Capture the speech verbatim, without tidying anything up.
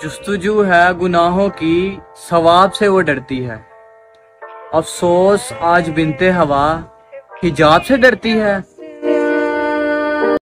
जुस्तजू है गुनाहों की, सवाब से वो डरती है। अफसोस आज बिनते हवा हिजाब से डरती है।